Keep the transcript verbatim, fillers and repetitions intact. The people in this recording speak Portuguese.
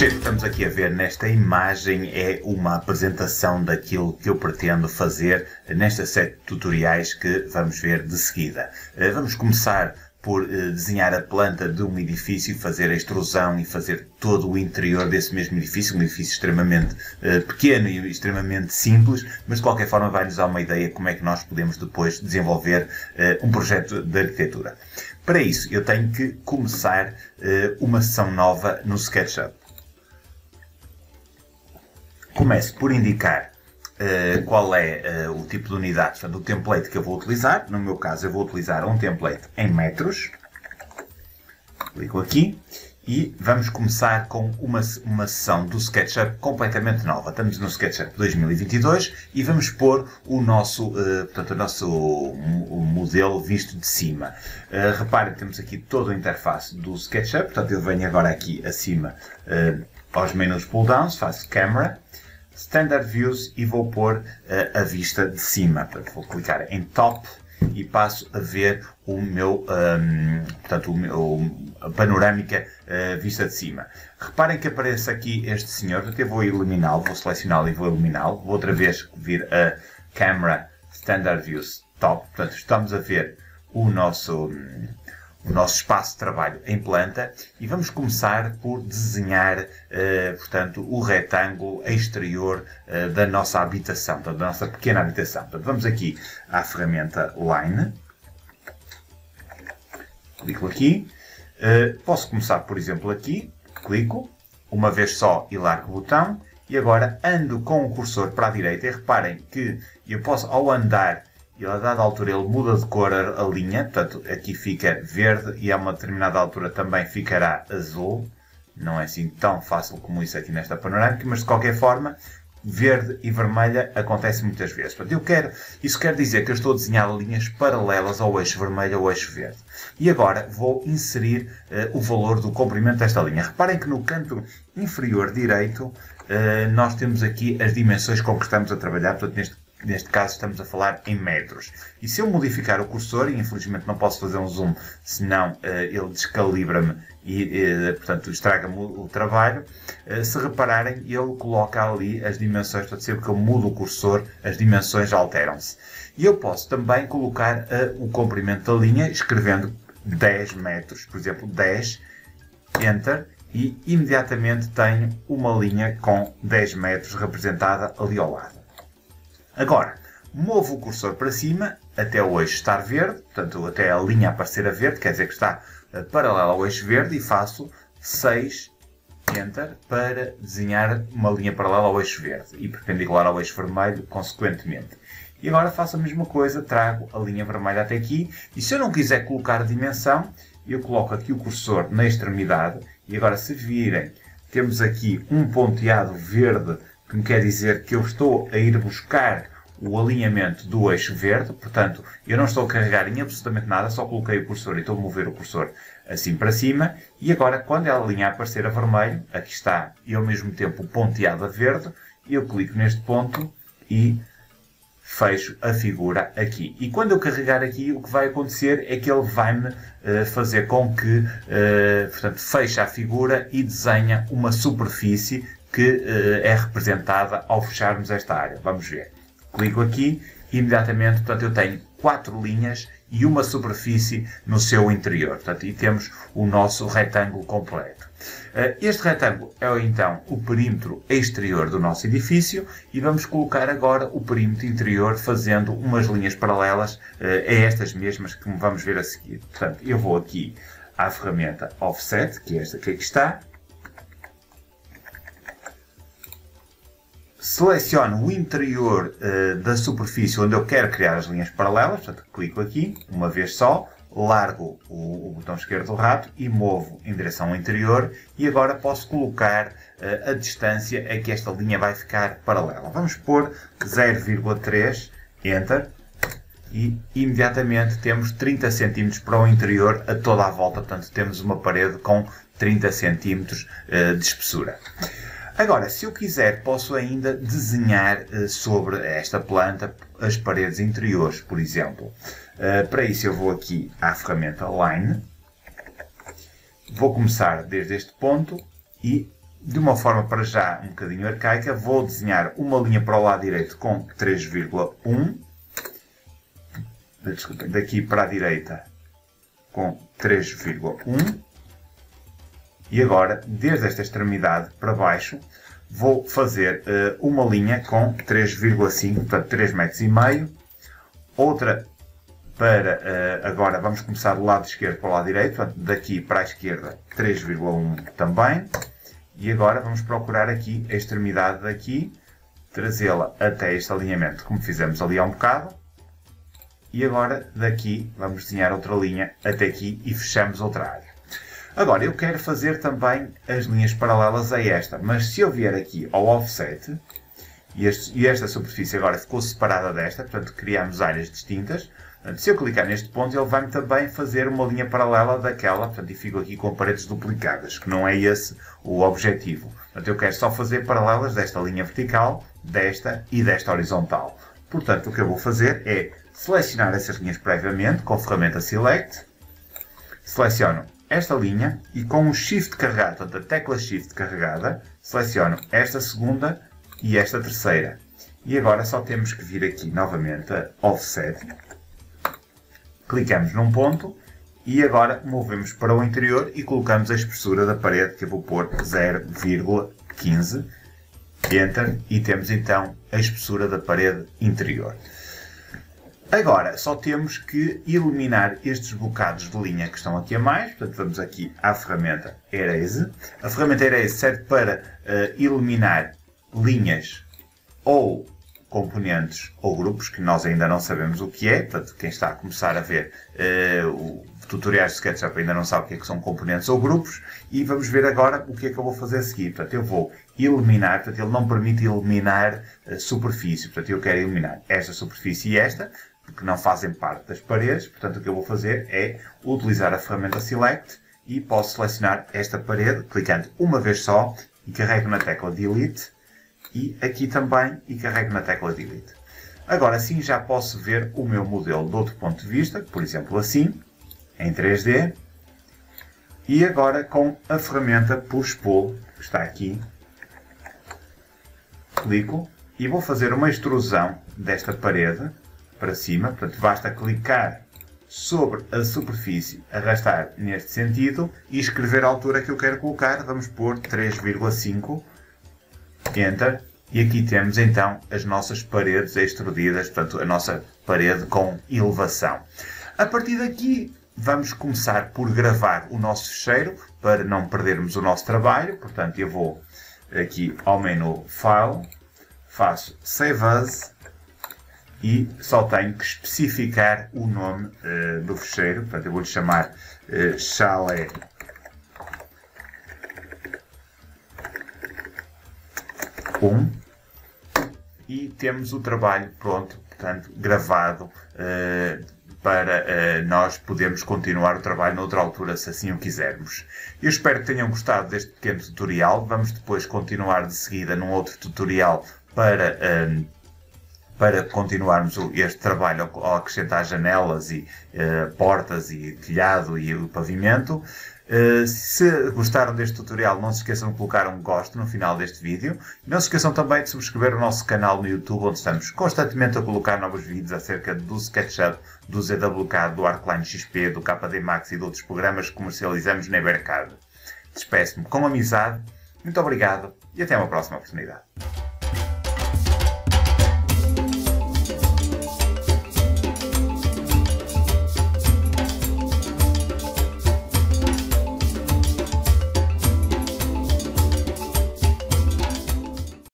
que estamos aqui a ver nesta imagem é uma apresentação daquilo que eu pretendo fazer nesta série de tutoriais que vamos ver de seguida. Vamos começar por desenhar a planta de um edifício, fazer a extrusão e fazer todo o interior desse mesmo edifício, um edifício extremamente pequeno e extremamente simples, mas de qualquer forma vai-nos dar uma ideia de como é que nós podemos depois desenvolver um projeto de arquitetura. Para isso, eu tenho que começar uma sessão nova no SketchUp. Começo por indicar uh, qual é uh, o tipo de unidade, portanto, o template que eu vou utilizar. No meu caso, eu vou utilizar um template em metros. Clico aqui e vamos começar com uma, uma sessão do SketchUp completamente nova. Estamos no SketchUp dois mil e vinte e dois e vamos pôr o nosso, uh, portanto, o nosso o modelo visto de cima. Uh, reparem que temos aqui toda a interface do SketchUp. Portanto, eu venho agora aqui acima uh, aos menus pull-downs, faço Camera, Standard Views e vou pôr uh, a vista de cima. Portanto, vou clicar em Top e passo a ver o meu, um, portanto, o meu a panorâmica uh, vista de cima. Reparem que aparece aqui este senhor, portanto, eu vou eliminá-lo, vou selecioná-lo e vou eliminá-lo. Vou outra vez vir a Camera, Standard Views, Top. Portanto, estamos a ver o nosso... Um, o nosso espaço de trabalho em planta e vamos começar por desenhar, uh, portanto, o retângulo exterior uh, da nossa habitação, portanto, da nossa pequena habitação. Portanto, vamos aqui à ferramenta Line, clico aqui, uh, posso começar, por exemplo, aqui, clico, uma vez só e largo o botão e agora ando com o cursor para a direita e reparem que eu posso, ao andar, e a dada altura ele muda de cor a, a linha, portanto aqui fica verde e a uma determinada altura também ficará azul. Não é assim tão fácil como isso aqui nesta panorâmica, mas de qualquer forma, verde e vermelha acontece muitas vezes. Portanto, eu quero, isso quer dizer que eu estou a desenhar linhas paralelas ao eixo vermelho ou ao eixo verde. E agora vou inserir uh, o valor do comprimento desta linha. Reparem que no canto inferior direito uh, nós temos aqui as dimensões com que estamos a trabalhar, portanto neste Neste caso estamos a falar em metros. E se eu modificar o cursor, e infelizmente não posso fazer um zoom, senão uh, ele descalibra-me e, uh, portanto, estraga-me o, o trabalho. Uh, se repararem, ele coloca ali as dimensões, portanto, sempre que eu mudo o cursor, as dimensões alteram-se. E eu posso também colocar uh, o comprimento da linha, escrevendo dez metros, por exemplo, dez, Enter, e imediatamente tenho uma linha com dez metros representada ali ao lado. Agora, movo o cursor para cima até o eixo estar verde, portanto até a linha aparecer a verde, quer dizer que está uh, paralela ao eixo verde, e faço seis, Enter, para desenhar uma linha paralela ao eixo verde e perpendicular ao eixo vermelho, consequentemente. E agora faço a mesma coisa, trago a linha vermelha até aqui, e se eu não quiser colocar a dimensão, eu coloco aqui o cursor na extremidade, e agora se virem, temos aqui um ponteado verde, que me quer dizer que eu estou a ir buscar o alinhamento do eixo verde, portanto, eu não estou a carregar em absolutamente nada, só coloquei o cursor e estou a mover o cursor assim para cima, e agora, quando a linha aparecer a vermelho, aqui está, e ao mesmo tempo ponteado a verde, eu clico neste ponto e fecho a figura aqui. E quando eu carregar aqui, o que vai acontecer é que ele vai-me uh, fazer com que, uh, portanto, feche a figura e desenha uma superfície que uh, é representada ao fecharmos esta área. Vamos ver. Clico aqui e imediatamente, portanto, eu tenho quatro linhas e uma superfície no seu interior. Portanto, e temos o nosso retângulo completo. Uh, este retângulo é então o perímetro exterior do nosso edifício e vamos colocar agora o perímetro interior fazendo umas linhas paralelas uh, a estas mesmas que vamos ver a seguir. Portanto, eu vou aqui à ferramenta Offset, que é esta que aqui está. Seleciono o interior uh, da superfície onde eu quero criar as linhas paralelas, portanto, clico aqui, uma vez só, largo o, o botão esquerdo do rato e movo em direção ao interior e agora posso colocar uh, a distância a que esta linha vai ficar paralela. Vamos pôr zero vírgula três, Enter, e imediatamente temos trinta centímetros para o interior a toda a volta, portanto temos uma parede com trinta centímetros uh, de espessura. Agora, se eu quiser, posso ainda desenhar uh, sobre esta planta as paredes interiores, por exemplo. Uh, para isso eu vou aqui à ferramenta Line, vou começar desde este ponto e de uma forma para já um bocadinho arcaica, vou desenhar uma linha para o lado direito com três vírgula um. Daqui para a direita com três vírgula um. E agora, desde esta extremidade para baixo, vou fazer uh, uma linha com três vírgula cinco, portanto três metros e meio. Outra para, uh, agora vamos começar do lado esquerdo para o lado direito, portanto daqui para a esquerda três vírgula um também. E agora vamos procurar aqui a extremidade daqui, trazê-la até este alinhamento, como fizemos ali há um bocado. E agora daqui vamos desenhar outra linha até aqui e fechamos outra área. Agora eu quero fazer também as linhas paralelas a esta, mas se eu vier aqui ao offset, e, este, e esta superfície agora ficou separada desta, portanto criamos áreas distintas, portanto, se eu clicar neste ponto ele vai-me também fazer uma linha paralela daquela, portanto, e fico aqui com paredes duplicadas, que não é esse o objetivo. Portanto, eu quero só fazer paralelas desta linha vertical, desta e desta horizontal. Portanto, o que eu vou fazer é selecionar essas linhas previamente com a ferramenta Select, seleciono esta linha e com o Shift carregado, portanto a tecla Shift carregada, seleciono esta segunda e esta terceira. E agora só temos que vir aqui novamente a Offset, clicamos num ponto e agora movemos para o interior e colocamos a espessura da parede, que eu vou pôr zero vírgula quinze, Enter, e temos então a espessura da parede interior. Agora, só temos que eliminar estes bocados de linha que estão aqui a mais. Portanto, vamos aqui à ferramenta Erase. A ferramenta Erase serve para uh, eliminar linhas ou componentes ou grupos que nós ainda não sabemos o que é. Portanto, quem está a começar a ver uh, o tutoriais de SketchUp ainda não sabe o que é que são componentes ou grupos. E vamos ver agora o que é que eu vou fazer a seguir. Portanto, eu vou eliminar, portanto, ele não permite eliminar a superfície. Portanto, eu quero eliminar esta superfície e esta, que não fazem parte das paredes. Portanto, o que eu vou fazer é utilizar a ferramenta Select e posso selecionar esta parede, clicando uma vez só e carrego na tecla Delete, e aqui também e carrego na tecla Delete. Agora sim já posso ver o meu modelo de outro ponto de vista, por exemplo assim, em três D, e agora com a ferramenta Push Pull, que está aqui, clico e vou fazer uma extrusão desta parede para cima. Portanto, basta clicar sobre a superfície, arrastar neste sentido e escrever a altura que eu quero colocar. Vamos pôr três vírgula cinco, Enter, e aqui temos então as nossas paredes extrudidas, portanto a nossa parede com elevação. A partir daqui vamos começar por gravar o nosso ficheiro para não perdermos o nosso trabalho. Portanto, eu vou aqui ao menu File, faço Save As, e só tenho que especificar o nome uh, do ficheiro. Portanto, eu vou-lhe chamar uh, Chalé um, e temos o trabalho pronto, portanto, gravado, uh, para uh, nós podermos continuar o trabalho noutra altura, se assim o quisermos. Eu espero que tenham gostado deste pequeno tutorial. Vamos depois continuar de seguida num outro tutorial para... Uh, para continuarmos este trabalho ao acrescentar janelas e uh, portas e telhado e o pavimento. Uh, se gostaram deste tutorial, não se esqueçam de colocar um gosto no final deste vídeo. Não se esqueçam também de subscrever o nosso canal no YouTube, onde estamos constantemente a colocar novos vídeos acerca do SketchUp, do Z W K, do Arcline X P, do K D Max e de outros programas que comercializamos na Ibercard. Despeço-me com amizade, muito obrigado e até uma próxima oportunidade.